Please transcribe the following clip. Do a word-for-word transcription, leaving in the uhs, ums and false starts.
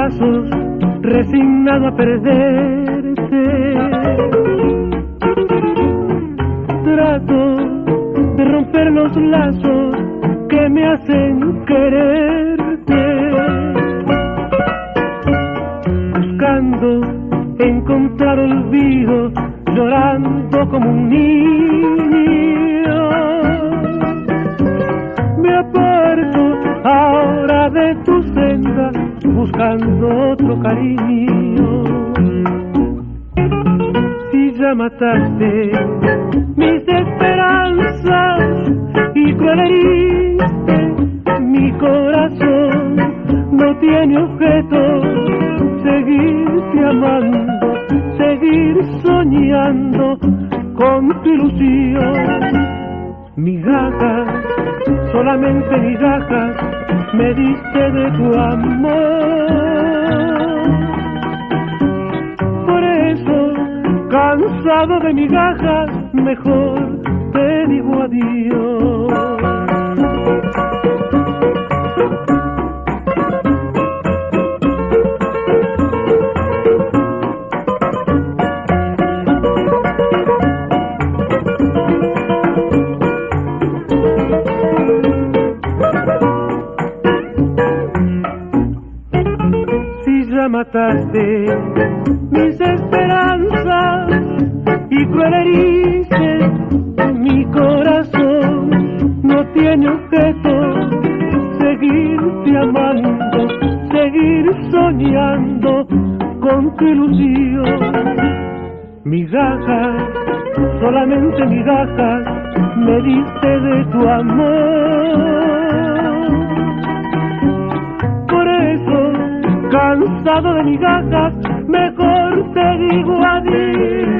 brazos, resignado a perderte. Trato de romper los lazos que me hacen quererte, buscando encontrar olvido, llorando como un niño. Me aparto ahora de tu senda, buscando otro cariño. Si ya mataste mis esperanzas y cruel heriste mi corazón, no tiene objeto seguirte amando, seguir soñando con tu ilusión. Migajas, solamente migajas, me diste de tu amor. Por eso, cansado de migajas, mejor te digo adiós. Mataste mis esperanzas y cruel heriste mi corazón, no tiene objeto seguirte amando, seguir soñando con tu ilusión. Migajas, solamente migajas, me diste de tu amor. Por eso, cansado de migajas, mejor te digo adiós.